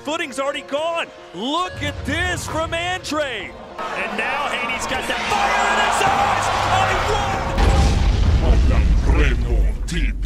footing's already gone. Look at this from Andrade. And now Haney's got that fire in his eyes. I won! Walang Preno TV.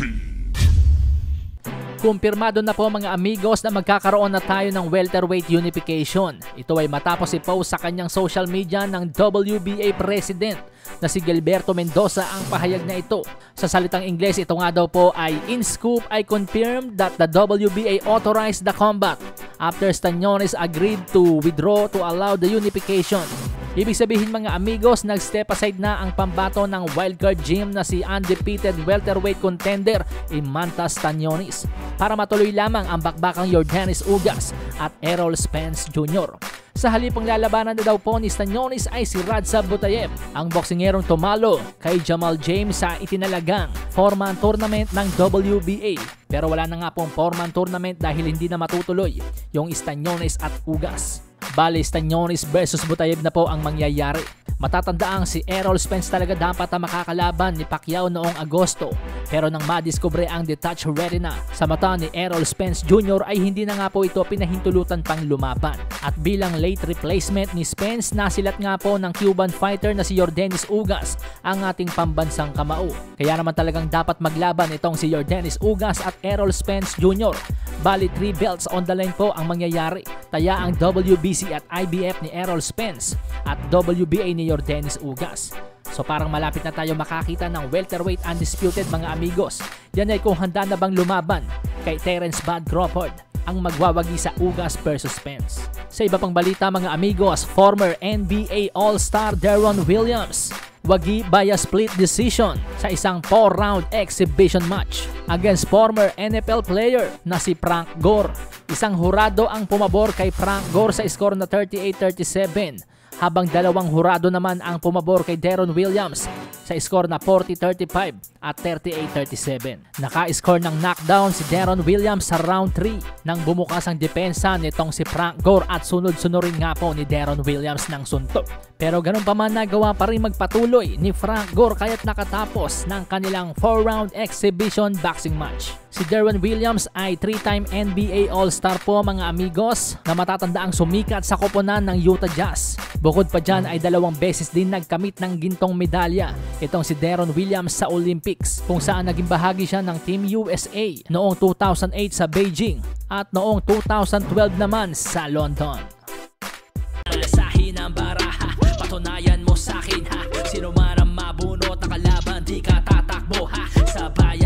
Kumpirmado na po mga amigos na magkakaroon na tayo ng welterweight unification. Ito ay matapos i-post sa kanyang social media ng WBA President na si Gilberto Mendoza ang pahayag na ito. Sa salitang Ingles, ito nga daw po ay, "In scoop, I confirmed that the WBA authorized the combat after Staniones agreed to withdraw to allow the unification." Ibig sabihin mga amigos, nag-step aside na ang pambato ng wildcard gym na si undefeated welterweight contender Imanta Staniones para matuloy lamang ang bakbakang Yordenis Ugas at Errol Spence Jr. Sa halipang lalabanan na daw po ni Staniones ay si Radza Butayev, ang boksingerong tumalo kay Jamal James sa itinalagang 4-man tournament ng WBA. Pero wala na nga pong 4-man tournament dahil hindi na matutuloy yung Staniones at Ugas. Bali, Staniones versus Butayev na po ang mangyayari. Matatandaang si Errol Spence talaga dapat ang makakalaban ni Pacquiao noong Agosto. Pero nang madiskubre ang detached retina sa mata ni Errol Spence Jr. ay hindi na nga po ito pinahintulutan pang lumaban. At bilang late replacement ni Spence, nasilat nga po ng Cuban fighter na si Yordenis Ugas ang ating pambansang kamao. Kaya naman talagang dapat maglaban itong si Yordenis Ugas at Errol Spence Jr. Bali, 3 belts on the line po ang mangyayari. Taya ang WBC at IBF ni Errol Spence at WBA ni Yordenis Ugas. So parang malapit na tayo makakita ng welterweight undisputed mga amigos. Yan ay kung handa na bang lumaban kay Terence Bud Crawford ang magwawagi sa Ugas versus Spence. Sa iba pang balita mga amigos, former NBA All-Star Deron Williams wagi via split decision sa isang 4-round exhibition match against former NFL player na si Frank Gore. Isang hurado ang pumabor kay Frank Gore sa score na 38-37 habang dalawang hurado naman ang pumabor kay Deron Williams sa score na 40-35 at 38-37. Naka-score ng knockdown si Deron Williams sa round 3 nang bumukas ang depensa nitong si Frank Gore at sunod-sunurin nga po ni Deron Williams ng suntok. Pero ganun pa man, nagawa pa rin magpatuloy ni Frank Gore kaya't nakatapos ng kanilang 4-round exhibition boxing match. Si Deron Williams ay 3-time NBA All-Star po mga amigos na matatandaang sumikat sa koponan ng Utah Jazz. Bukod pa dyan ay 2 beses din nagkamit ng gintong medalya itong si Deron Williams sa Olympics kung saan naging bahagi siya ng Team USA noong 2008 sa Beijing at noong 2012 naman sa London. Alasahin ang baraha, patunayan mo sa akin ha, sino man ang mabunot na kalaban di ka tatakbo ha, sabay